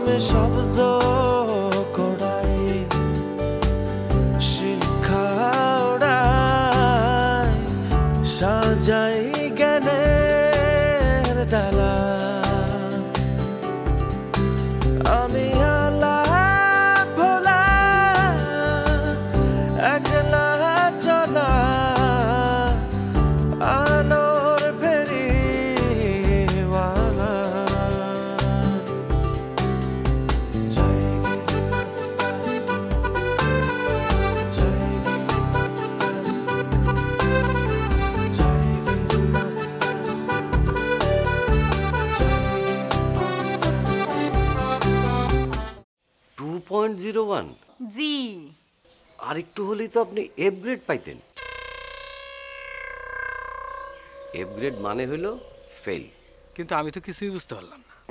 নামে শব্দ কড়াই শিক্ষা ওড়াই সাজাই জ্ঞানের ডালা আমি আলা ভোলা একলা চলা আলোর ফেরিওয়ালা জায়গি মাস্টার জায়গি মাস্টার জায়গি মাস্টার জায়গি মাস্টার 2.01 জি আর একটু হলেই তো আপনি এফ গ্রেড পাইতেন। এফ গ্রেড মানে হলো ফেল। কিন্তু আমি তো কিছুই বুঝতে পারলাম না।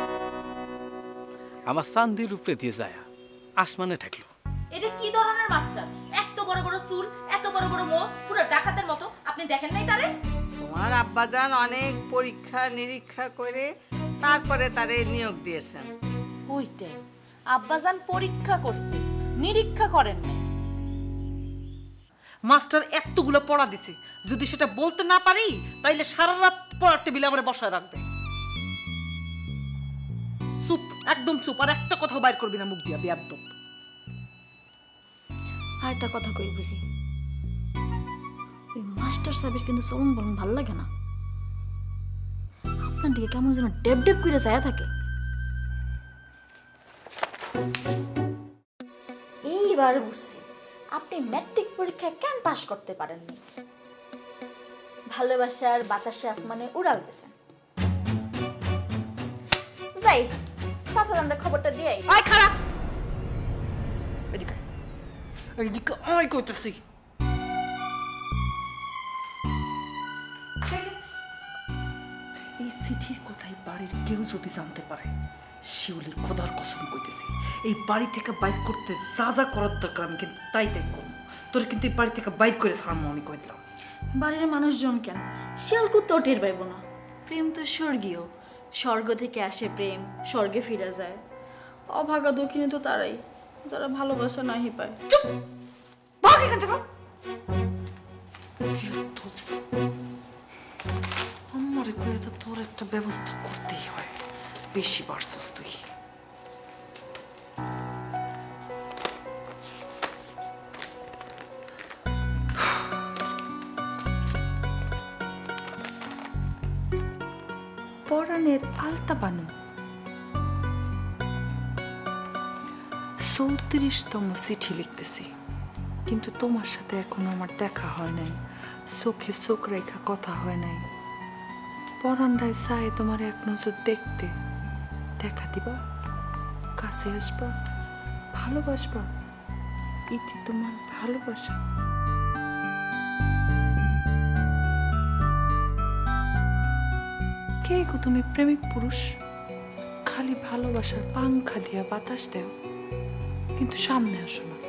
আমার চান্দির উপরে দিয়ে যায় আসমানে ঠেকলো। এটা কি ধরনের মাস্টার? এত বড় বড় চুল, এত বড় বড় মোষ, পুরো ডাকাতের মতো। আপনি দেখেন নাই তারে? তোমার আব্বাজান অনেক পরীক্ষা নিরীক্ষা করে তারপরে তারে নিয়োগ দিয়েছেন। ওইটাই, আব্বাজান পরীক্ষা করছে, নিরীক্ষা করেন নাই। মাস্টার এতগুলো পড়া দিছে, যদি সেটা বলতে না পারি তাইলে সারা রাত পড়ার টেবিলে আমার বসায় রাখবে। চুপ, একদম চুপ, আর একটা কথা বাইর করবি না মুখ দিয়া, বেয়াদব। আর একটা কথা কই বুঝি, ওই মাস্টার সাহেবের কিন্তু চলন বলন ভাল লাগে না। আপনার দিকে কেমন যেন ডেব ডেব করে যায় থাকে। এইবার বুঝছি আপনি ম্যাট্রিক পরীক্ষায় কেন পাশ করতে পারেননি। ভালোবাসার বাতাসে আসমানে উড়াল দিয়েছেন। যাই চাচা আমরা খবরটা দিই। আয় খারাপ, এদিকে এদিকে আয় কইতেছি। এই চিঠির কথাই বাড়ির কেউ যদি জানতে পারে, শিউলির খোদার কসম কইতেছি, এই বাড়ি থেকে বাইর করতে যা যা করার দরকার আমি কিন্তু তাই তাই করবো। তোর কিন্তু এই বাড়ি থেকে বাইর করে ছাড়বো আমি কই দিলাম। বাড়ির মানুষজন কেন শিয়াল কুত্তাও টের পাইব না। প্রেম তো স্বর্গীয়, স্বর্গ থেকে আসে প্রেম, স্বর্গে ফিরে যায়। অভাগা দক্ষিণে তো তারাই যারা ভালোবাসা নাহি পায়। চুপ, ভাগ এখান থেকে। আমারে কইলে তো তোর একটা ব্যবস্থা করতেই হয়, বেশি বাড়ছস তুই। পরাণের আলতা বানু 34তম চিঠি লিখতেছি, কিন্তু তোমার সাথে এখনো আমার দেখা হয় নাই, চোখে চোখ রেখা কথা হয় নাই। পরাণরায় চায় তোমার এক নজর দেখতে, দেখা দিবা, কাছে আসবা, ভালোবাসবা। ইতি তোমার ভালোবাসা। কে গো তুমি প্রেমিক পুরুষ, খালি ভালোবাসার পাংখা দিয়া বাতাস দেও, কিন্তু সামনে আসো না।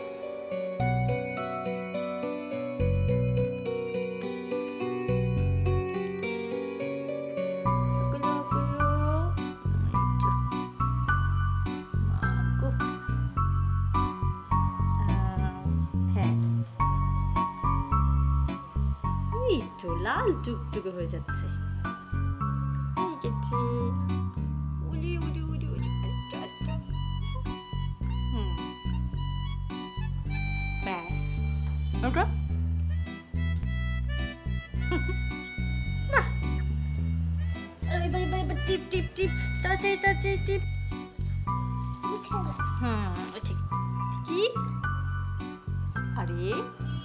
লাল টুকটুকে হয়ে যাচ্ছে। ব্যাস ওটা টিপ টিপ টিপ তাড়াতাড়ি তাড়াতাড়ি টিপ। ঠিক কি? আরে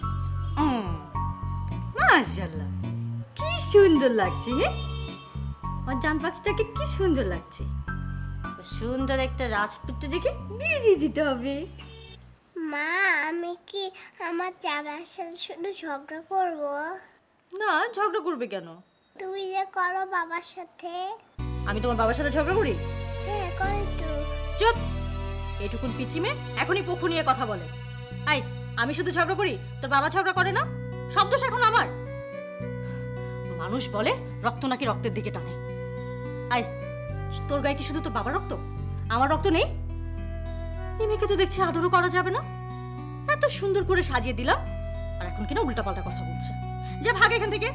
মাশাআল্লাহ, কি সুন্দর লাগছে। আমার জান পাখিটাকে কি সুন্দর লাগছে। সুন্দর একটা রাজপুত্র দেখে বিয়ে দিতে হবে। মা, আমি কি আমার জামার সাথে শুধু ঝগড়া করব? না, ঝগড়া করবে কেন? তুমি যে করো বাবার সাথে। আমি তোমার বাবার সাথে ঝগড়া করি? হ্যাঁ, করি তো। চুপ, এটুকুন পিচিমে এখনই পক্ষ নিয়ে কথা বলে। আই, আমি শুধু ঝগড়া করি, তোর বাবা ঝগড়া করে না? সব দোষ এখন আমার। মানুষ বলে রক্ত নাকি রক্তের দিকে টানে। আই, তোর গায়ে কি শুধু তোর বাবার রক্ত? আমার রক্ত নেই? এই মেয়েকে তো দেখছি আদরও করা যাবে না। এত সুন্দর করে সাজিয়ে দিলাম আর এখন কিনা উল্টাপাল্টা কথা বলছে। যে ভাগ এখান থেকে।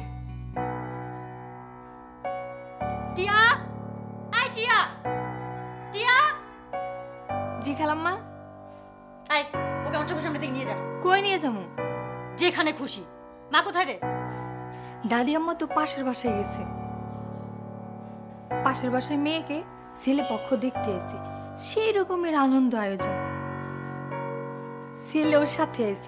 টিয়া, আই টিয়া, টিয়া। জি খালাম্মা। আই ওকে আমার চোখের সামনে থেকে নিয়ে যা। কই নিয়ে যাবো? যেখানে খুশি। মা কোথায় রে? দাদি আম্মা তো পাশের বাসায় গেছে। পাশের বাসায় মেয়েকে ছেলে পক্ষ দেখতে এসে সেই রকমের আনন্দ আয়োজন। ছেলে ওর সাথে এসে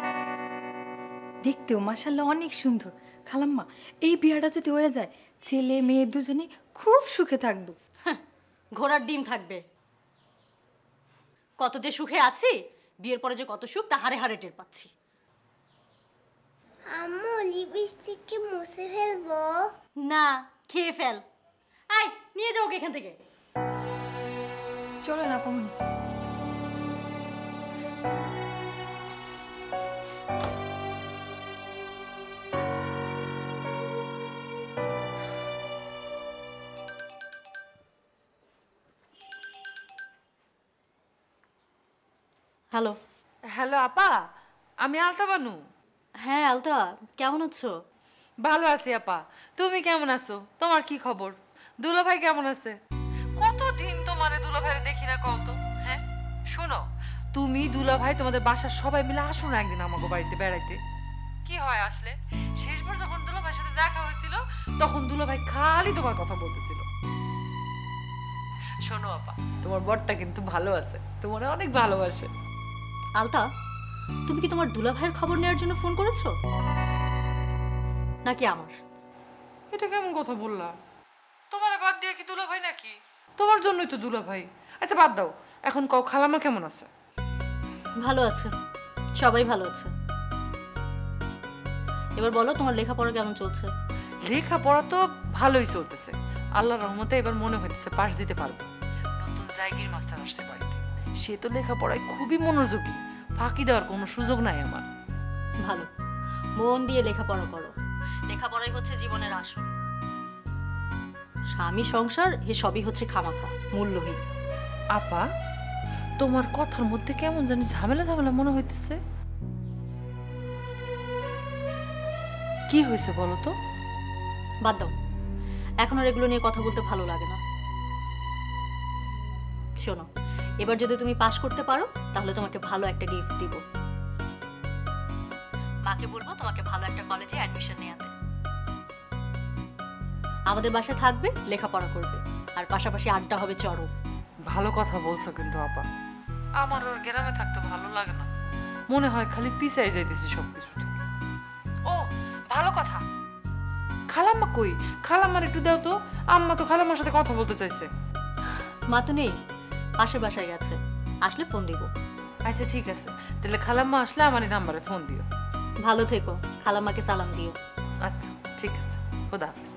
দেখতেও মাশাআল্লাহ অনেক সুন্দর। খালাম্মা এই বিয়েটা যদি হয়ে যায় ছেলে মেয়ে দুজনে খুব সুখে থাকবো। ঘোড়ার ডিম থাকবে। কত যে সুখে আছি, বিয়ের পরে যে কত সুখ তা হাড়ে হাড়ে টের পাচ্ছি। আম্মু লিপস্টিক কি মুছে ফেলবো? না, খেয়ে ফেল। আই নিয়ে যাও ওকে এখান থেকে। চলো না পামনি। হ্যালো। হ্যালো আপা, আমি আলতা বানু। হ্যাঁ আলতা, কেমন আছো? ভালো আছি আপা, তুমি কেমন আছো? তোমার কি খবর? দুলাভাই কেমন আছে? কতদিন তোমারে দুলাভাইরে দেখি না কত। হ্যাঁ শোনো, তুমি দুলাভাই তোমাদের বাসার সবাই মিলে আসো না একদিন আমাকে বাড়িতে বেড়াইতে। কি হয় আসলে? শেষবার যখন দুলাভাইয়ের সাথে দেখা হয়েছিল তখন দুলাভাই খালি তোমার কথা বলতেছিল। শোনো আপা, তোমার বরটা কিন্তু ভালো আছে, তোমার অনেক ভালোবাসে। আলতা, তুমি কি তোমার দুলাভাইয়ের খবর নেওয়ার জন্য ফোন করেছো নাকি আমার? এটা কেমন কথা বললা? তোমার বাদ দিয়ে কি দুলাভাই নাকি? তোমার জন্যই তো দুলাভাই। আচ্ছা বাদ দাও, এখন কও খালামা কেমন আছে? ভালো আছে, সবাই ভালো আছে। এবার বলো তোমার লেখাপড়া কেমন চলছে? লেখাপড়া তো ভালোই চলতেছে, আল্লাহর রহমতে এবার মনে হইতেছে পাশ দিতে পারবো। নতুন জায়গির মাস্টার আসছে বাড়িতে, সে তো লেখাপড়ায় খুবই মনোযোগী, ফাঁকি দেওয়ার কোনো সুযোগ নাই আমার। ভালো, মন দিয়ে লেখাপড়া করো। লেখাপড়াই হচ্ছে জীবনের আসল। স্বামী সংসার এসবই হচ্ছে খামাখা, মূল্যহীন। আপা, তোমার কথার মধ্যে কেমন জানি ঝামেলা ঝামেলা মনে হইতেছে। কি হয়েছে বলো তো? বাদ দাও, এখন আর এগুলো নিয়ে কথা বলতে ভালো লাগে না। শোনো, এবার যদি তুমি পাশ করতে পারো তাহলে তোমাকে ভালো একটা গিফট দিব। মাকে বলবো তোমাকে ভালো একটা কলেজে অ্যাডমিশন নেওয়াতে। আমাদের বাসায় থাকবে, লেখাপড়া করবে, আর পাশাপাশি আড্ডা হবে চরম। ভালো কথা বলছো কিন্তু আপা, আমার ওর গ্রামে থাকতে ভালো লাগে না, মনে হয় খালি পিছাই যাইতেছি সবকিছু থেকে। ও ভালো কথা, খালাম্মা কই? খালাম্মার একটু দাও তো, আম্মা তো খালাম্মার সাথে কথা বলতে চাইছে। মা তো নেই, পাশের বাসায় গেছে, আসলে ফোন দিব। আচ্ছা ঠিক আছে, তাহলে খালাম্মা আসলে আমার এই নাম্বারে ফোন দিও। ভালো থেকো, খালাম্মাকে সালাম দিও। আচ্ছা ঠিক আছে, খোদা হাফেজ।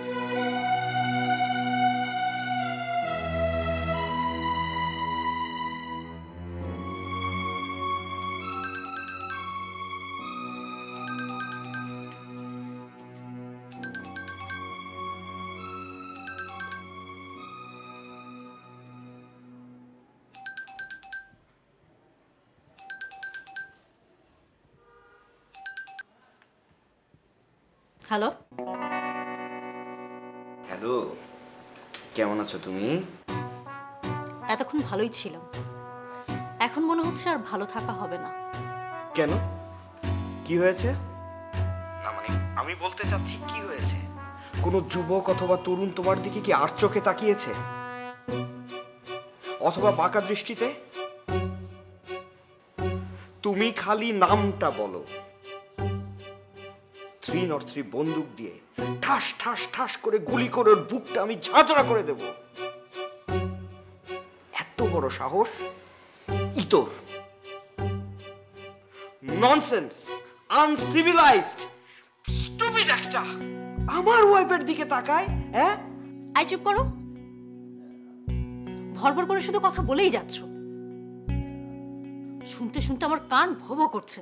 হ্যালো। হ্যালো, কেমন আছো তুমি? এতক্ষণ ভালোই ছিলাম, এখন মনে হচ্ছে আর ভালো থাকা হবে না। কেন, কি হয়েছে? না মানে আমি বলতে চাচ্ছি কি হয়েছে? কোনো যুবক অথবা তরুণ তোমার দিকে কি আর চোখে তাকিয়েছে, অথবা বাঁকা দৃষ্টিতে? তুমি খালি নামটা বলো, 303 বন্দুক দিয়ে ঠাস ঠাস ঠাস করে গুলি করে ওর বুকটা আমি ঝাঁঝরা করে দেব। এত বড় সাহস ইতর! ননসেন্স, আনসিভিলাইজড, স্টুপিড একটা! আমার ওয়াইফের দিকে তাকায়। হ্যাঁ, আই চুপ করো, ভরভর করে শুধু কথা বলেই যাচ্ছ। শুনতে শুনতে আমার কান ভোঁ করছে,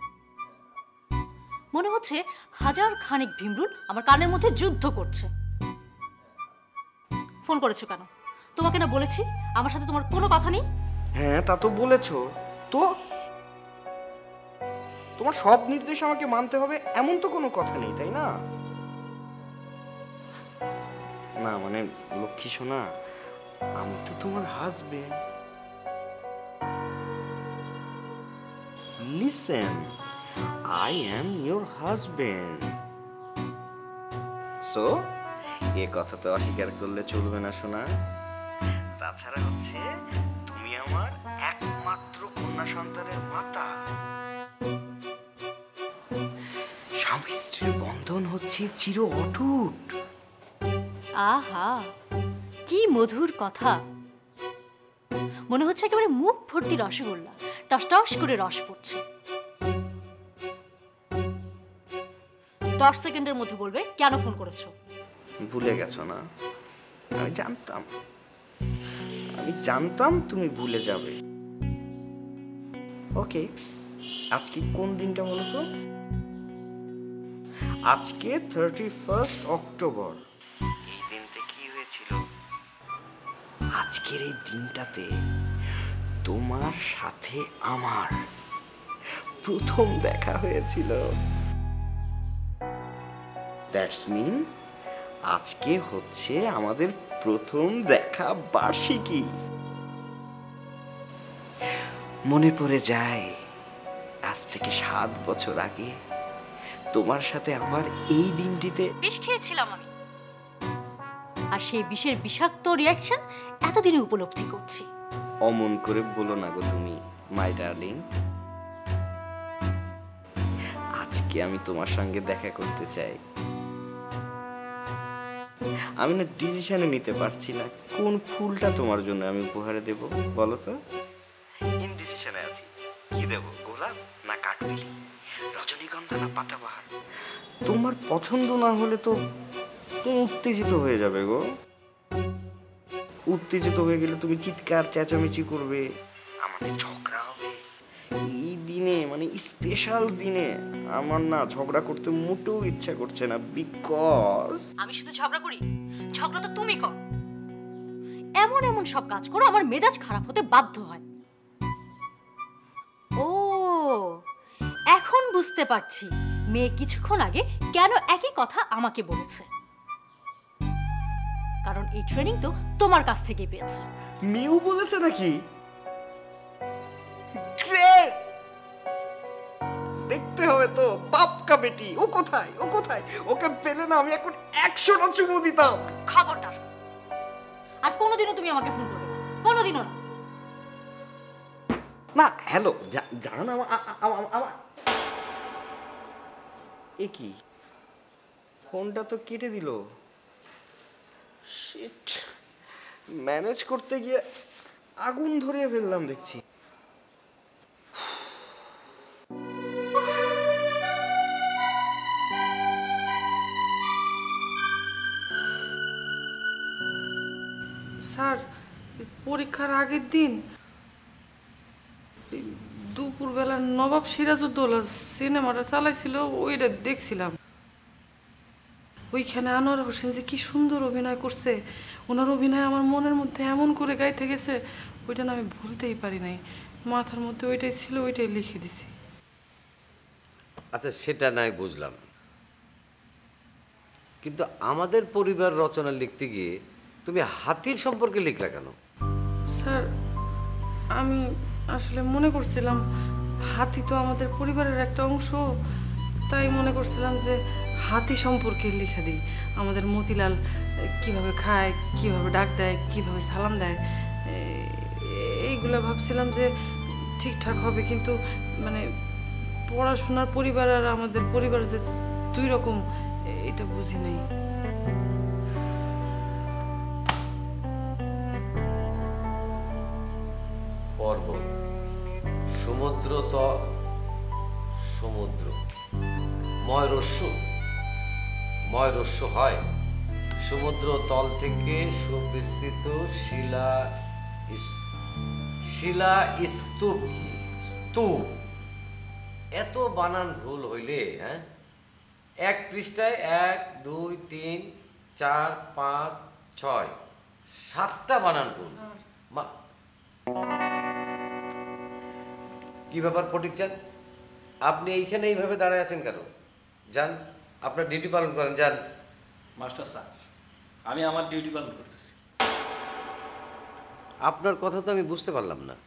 মনে হচ্ছে হাজার খানিক ভীমরুল আমার কানের মধ্যে যুদ্ধ করছে। ফোন করেছো কেন? তোমাকে না বলেছি আমার সাথে তোমার কোনো কথা নেই। হ্যাঁ তা তো বলেছো, তো তোমার সব নির্দেশ আমাকে মানতে হবে এমন তো কোনো কথা নেই, তাই না? না মানে লক্ষ্মী সোনা, আমি তো তোমার husband. Listen, I am your husband. So এ কথা তো অস্বীকার করলে চলবে না সোনা। তাছাড়া হচ্ছে তুমি আমার একমাত্র কন্যা সন্তানের মাতা। স্বামী স্ত্রীর বন্ধন হচ্ছে চির অটুট। আহা কি মধুর কথা, মনে হচ্ছে একেবারে মুখ ভর্তি রসগোল্লা, টস টস করে রস পড়ছে। 10 সেকেন্ডের মধ্যে বলবে কেন ফোন করেছো। ভুলে গেছো না? আমি জানতাম তুমি ভুলে যাবে। ওকে, আজকে কোন দিনটা বলো তো? আজকে 31 অক্টোবর। এই দিনটা কি হয়েছিল? আজকের এই দিনটাতে তোমার সাথে আমার প্রথম দেখা হয়েছিল। দ্যাটস মিন আজকে হচ্ছে আমাদের প্রথম দেখা বার্ষিকী। মনে পড়ে যায় আজ থেকে 7 বছর আগে তোমার সাথে আমার এই দিনটিতে বিষ খেয়েছিলাম আমি, আর সেই বিষের বিষাক্ত রিয়াকশন এতদিনে উপলব্ধি করছি। অমন করে বলো না গো তুমি, মাই ডার্লিং। আজকে আমি তোমার সঙ্গে দেখা করতে চাই। আমি না ডিসিশনে নিতে পারছি না কোন ফুলটা তোমার জন্য আমি উপহারে দেব, বলো তো? ইনডিসিশনে আছি, কি দেব, গোলাপ না কাঠবেলি, রজনীগন্ধা না পাতাবাহার? তোমার পছন্দ না হলে তো তুমি উত্তেজিত হয়ে যাবে গো। উত্তেজিত হয়ে গেলে তুমি চিৎকার চেঁচামেচি করবে, আমাদের ঝগড়া হবে। এই দিনে মানে স্পেশাল দিনে আমার না ঝগড়া করতে মোটেও ইচ্ছা করছে না, বিকজ আমি শুধু ঝগড়া করি? ঝগড়া তো তুমি করো। এমন এমন সব কাজ করো আমার মেজাজ খারাপ হতে বাধ্য হয়। ও এখন বুঝতে পারছি মেয়ে কিছুক্ষণ আগে কেন একই কথা আমাকে বলেছে, কারণ এই ট্রেনিং তো তোমার কাছ থেকে পেয়েছে। মিউ বলেছে নাকি? গ্রেট, দেখতে হবে তো। বাপকা বেটি, ও কোথায়, ও কোথায়? ওকে পেলে না আমি এখন 100টা চুমু দিতাম। খবরদার, আর কোনোদিনও তুমি আমাকে ফোন করবে না, কোনোদিনও না। না হ্যালো, জান আমার এ কি, ফোনটা তো কেটে দিল। শিট, ম্যানেজ করতে গিয়ে আগুন ধরিয়ে ফেললাম দেখছি। স্যার, পরীক্ষার আগের দিন দুপুরবেলা নবাব সিরাজউদ্দৌলা সিনেমাটা চালাইছিল, ওইটা দেখছিলাম। ওইখানে আনোয়ার হোসেন যে কি সুন্দর অভিনয় করছে, ওনার অভিনয় আমার মনের মধ্যে এমন করে গাইতে গেছে, ওইটা না আমি ভুলতেই পারি নাই। মাথার মধ্যে ওইটাই ছিল, ওইটাই লিখে দিছি। আচ্ছা সেটা নাই বুঝলাম, কিন্তু আমাদের পরিবার রচনা লিখতে গিয়ে তুমি হাতির সম্পর্কে লিখলা কেন? স্যার, আমি আসলে মনে করছিলাম হাতি তো আমাদের পরিবারের একটা অংশ, তাই মনে করছিলাম যে হাতি সম্পর্কে লিখে দিই। আমাদের মতিলাল কিভাবে খায়, কিভাবে ডাক দেয়, কিভাবে সালাম দেয়, এইগুলো ভাবছিলাম যে ঠিকঠাক হবে। কিন্তু মানে পড়াশোনার পরিবার আর আমাদের পরিবার যে 2 রকম, এটা বুঝি নাই। পর্বত, সমুদ্র, সমুদ্র, ময়রস্য হয় সমুদ্র তল থেকে সুবিস্তৃত শিলা স্তূপ। এত বানান ভুল হইলে, হ্যাঁ, 1 পৃষ্ঠায় 1 2 3 4 5 6 7টা বানান ভুল। কি ব্যাপার ফটিক চান, আপনি এইখানে এইভাবে দাঁড়ায় আছেন কেন? যান, আপনার ডিউটি পালন করেন, যান। মাস্টার স্যার, আমি আমার ডিউটি পালন করতেছি। আপনার কথা তো আমি বুঝতে পারলাম না।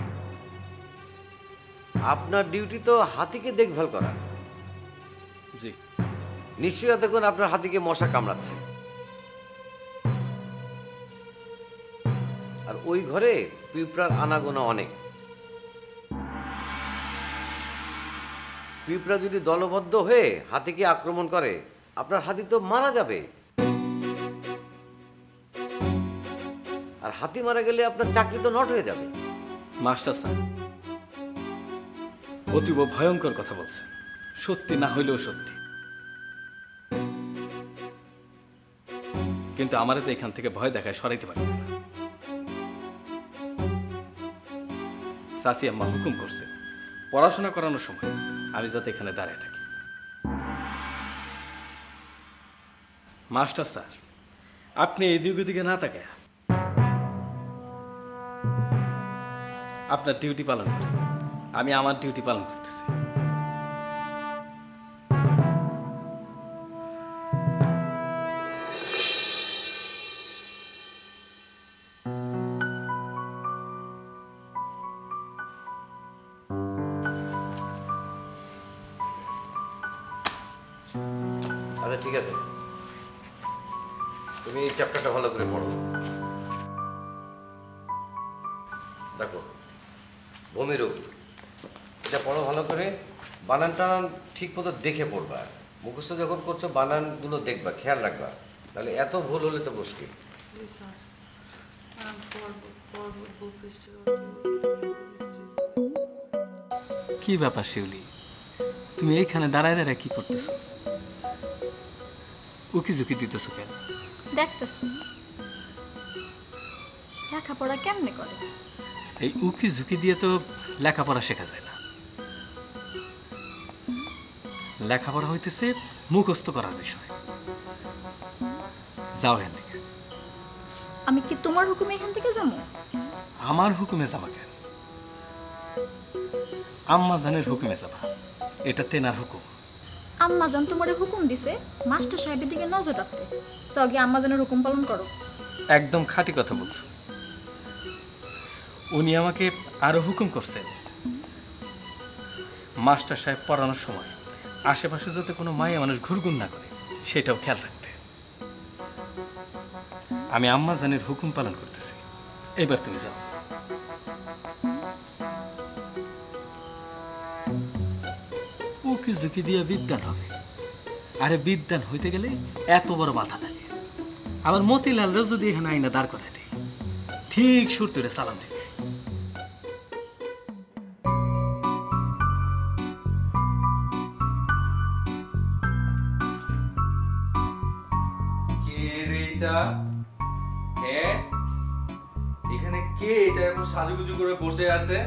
আপনার ডিউটি তো হাতিকে দেখভাল করা। জি। নিশ্চয়ই এতক্ষণ আপনার হাতিকে মশা কামড়াচ্ছে। আর ওই ঘরে পিঁপড়ার আনাগোনা অনেক। পিঁপড়া যদি দলবদ্ধ হয়ে হাতিকে আক্রমণ করে, আপনার হাতি তো মারা যাবে। আর হাতি মারা গেলে আপনার চাকরি তো নট হয়ে যাবে। মাস্টার স্যার, অতীব ভয়ঙ্কর কথা বলছেন, সত্যি না হইলেও সত্যি। কিন্তু আমারে তো এখান থেকে ভয় দেখায় সরাইতে পারি না। চাচি আম্মা হুকুম করছে পড়াশোনা করানোর সময় আমি যাতে এখানে দাঁড়িয়ে থাকি। মাস্টার স্যার, আপনি এদিকে ওদিকে না তাকায় আপনার ডিউটি পালন করেন, আমি আমার ডিউটি পালন করতেছি। আচ্ছা ঠিক আছে, তুমি এই চ্যাপ্টারটা ভালো করে পড়ো। দেখো, ভূমিরূপ, এটা পড়ো ভালো করে। বানান টানান ঠিক মতো দেখে পড়বা। মুখস্থ যখন করছো বানানগুলো দেখবা, খেয়াল রাখবা, তাহলে এত ভুল হলে তো মুশকিল। কি ব্যাপার শিউলি, তুমি এইখানে দাঁড়ায় দাঁড়ায় কি করতেছো? উকি ঝুঁকি দিতেছো কেন? দেখতেছি লেখাপড়া কেমনে করে। এই উকি ঝুঁকি দিয়ে তো লেখাপড়া শেখা যায় না। লেখাপড়া হইতেছে মুখস্থ করার বিষয়। যাও এখান থেকে। আমি কি তোমার হুকুমে এখান থেকে যাবো? আমার হুকুমে যাবা কেন? আম্মা জানের হুকুমে যাবা, এটা তেনার হুকুম। আম্মা জান তোমার হুকুম দিছে মাস্টার সাহেবের দিকে নজর রাখতে, যাও গিয়ে আম্মা জানের হুকুম পালন করো। একদম খাঁটি কথা বলছো। উনি আমাকে আরো হুকুম করছেন মাস্টার সাহেব পড়ানোর সময় আশেপাশে যাতে কোনো মায়া মানুষ ঘুরঘুর না করে সেটাও খেয়াল রাখতে। আমি আম্মা জানের হুকুম পালন করতেছি, এবার তুমি যাও। উকি ঝুঁকি দিয়ে বিদ্যান হবে, আরে বিদ্যান হইতে গেলে এত বড় মাথা লাগে। আমার মতিলালরা যদি এখানে আইনা দাঁড় করায় দেয়, ঠিক সুর তুলে সালাম দেবে। এখানে কে এটা এখন সাজুগুজু করে বসে আছে?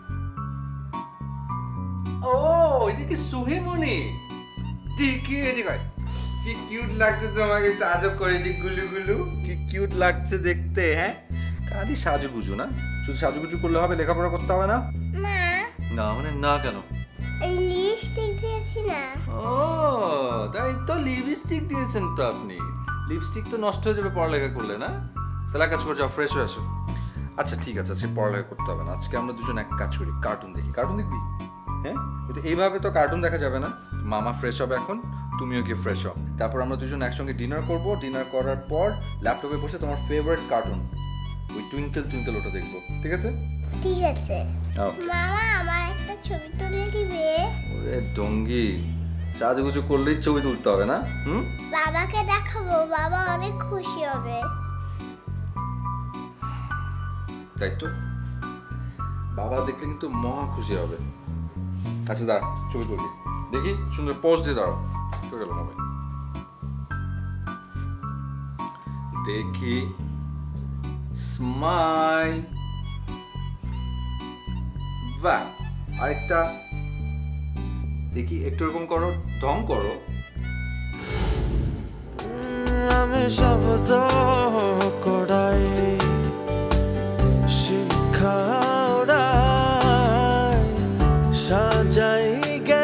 ও, এটা কি সুহিমনি? দেখি এদিকে, কি কিউট লাগছে তোমাকে, একটু আজব করে এদিক গুলু গুলু, কি কিউট লাগছে দেখতে। হ্যাঁ, খালি সাজুগুজু না, শুধু সাজুগুজু করলে হবে, লেখাপড়া করতে হবে না? না না মানে না কেন? এই লিপস্টিক দিয়েছি না। ও তাই তো, লিপস্টিক দিয়েছেন তো আপনি। লিপস্টিক তো নষ্ট হয়ে যাবে পড়ালেখা করলে, না? তাহলে কাজ করে যাও, ফ্রেশ হয়ে আসো। আচ্ছা ঠিক আছে, আজকে পড়ালেখা করতে হবে না, আজকে আমরা দুজন এক কাজ করি, কার্টুন দেখি। কার্টুন দেখবি? হ্যাঁ, কিন্তু এইভাবে তো কার্টুন দেখা যাবে না। মামা ফ্রেশ হবে এখন, তুমিও গিয়ে ফ্রেশ হও, তারপর আমরা দুজন একসঙ্গে ডিনার করব। ডিনার করার পর ল্যাপটপে বসে তোমার ফেভারিট কার্টুন ওই টুইঙ্কেল টুইঙ্কেল ওটা দেখবো, ঠিক আছে? ঠিক আছে। ওকে। মামা আমার একটা ছবি তুলে দিবে? ওরে ডঙ্গি, সাজুগুজু করলেই ছবি তুলতে হবে না? বাবাকে দেখাবো, বাবা অনেক খুশি হবে। তাই তো, বাবা দেখলে কিন্তু মহা খুশি হবে। আচ্ছা দাঁড়া, ছবি তুলি, দেখি সুন্দর পোজ দিয়ে দাঁড়াও। চলে গেল মোবাইল, দেখি স্মাইল। বাহ, আরেকটা দেখি, একটু এরকম করো, ঢং করো। আমি শব্দ করাই যায়